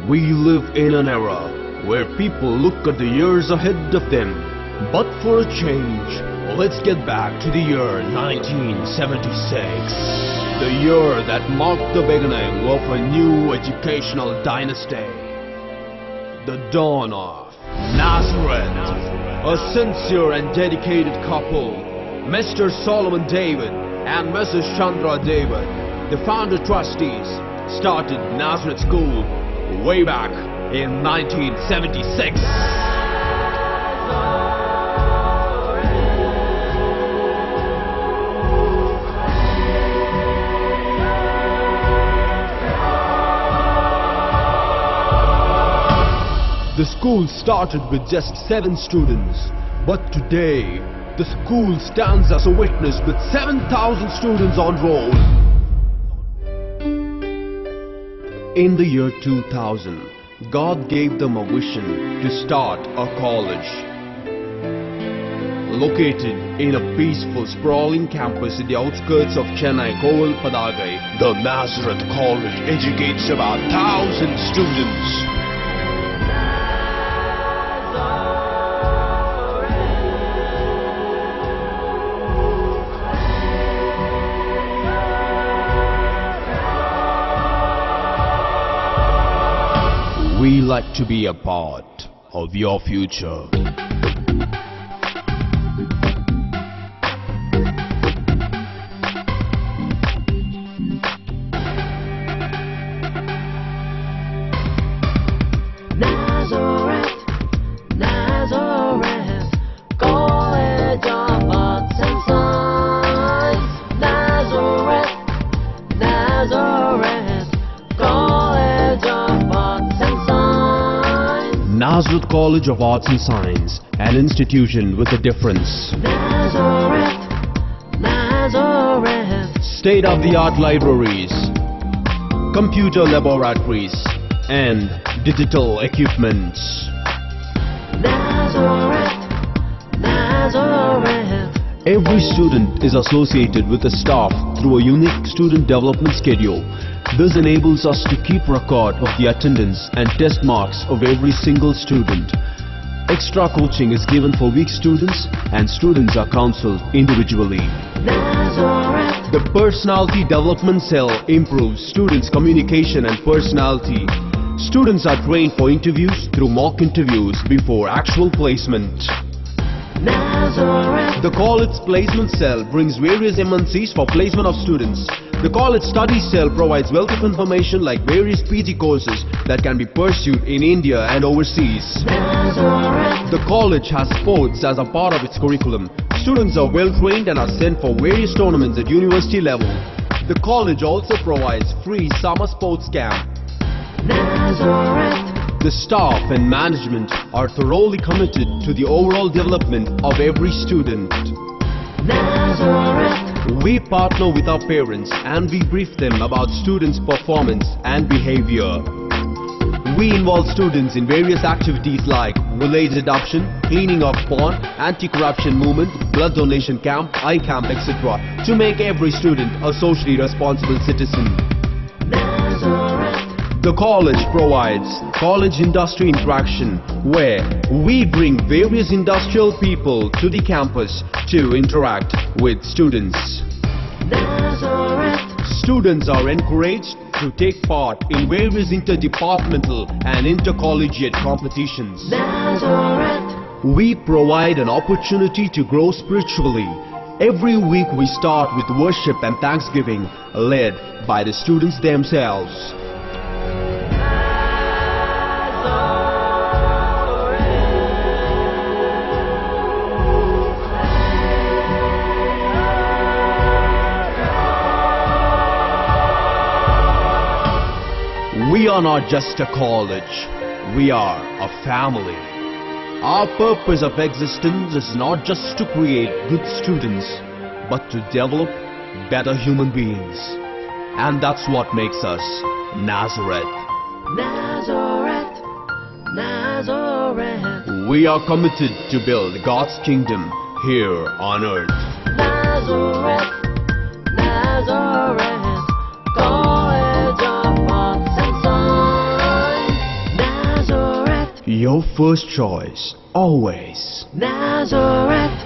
We live in an era where people look at the years ahead of them. But for a change, let's get back to the year 1976. The year that marked the beginning of a new educational dynasty. The dawn of Nazareth. A sincere and dedicated couple, Mr. Solomon David and Mrs. Chandra David, the founder trustees, started Nazareth School way back in 1976. The school started with just 7 students, but today the school stands as a witness with 7,000 students on roll. In the year 2000, God gave them a vision to start a college. Located in a peaceful, sprawling campus in the outskirts of Chennai, Koval Padagai, the Nazareth College educates about 1,000 students. We like to be a part of your future. Nazareth, Nazareth, College of Arts and Science. Nazareth, Nazareth, College of Arts and Science. Nazareth College of Arts and Science, an institution with a difference. Nazareth, Nazareth, State-of-the-art libraries, computer laboratories, and digital equipments. Nazareth, Nazareth. Every student is associated with the staff through a unique student development schedule. This enables us to keep record of the attendance and test marks of every single student. Extra coaching is given for weak students, and students are counseled individually. Nazareth, The Personality Development Cell improves students' communication and personality. Students are trained for interviews through mock interviews before actual placement. Nazareth, The College Placement Cell brings various MNCs for placement of students. The College Study Cell provides wealth of information like various PG courses that can be pursued in India and overseas. Nazareth, The college has sports as a part of its curriculum. Students are well trained and are sent for various tournaments at university level. The college also provides free summer sports camp. Nazareth, The staff and management are thoroughly committed to the overall development of every student. Nazareth, We partner with our parents and we brief them about students' performance and behavior. We involve students in various activities like village adoption, cleaning of pond, anti-corruption movement, blood donation camp, eye camp, etc. to make every student a socially responsible citizen. Nazareth, The college provides college industry interaction where we bring various industrial people to the campus to interact with students. Nazareth, Students are encouraged to take part in various interdepartmental and intercollegiate competitions. Nazareth, We provide an opportunity to grow spiritually. Every week we start with worship and thanksgiving led by the students themselves. We are not just a college, we are a family. Our purpose of existence is not just to create good students, but to develop better human beings. And that's what makes us Nazareth. Nazareth, Nazareth, We are committed to build God's kingdom here on earth. Nazareth, Nazareth, College of Arts and Science. Your first choice, always. Nazareth.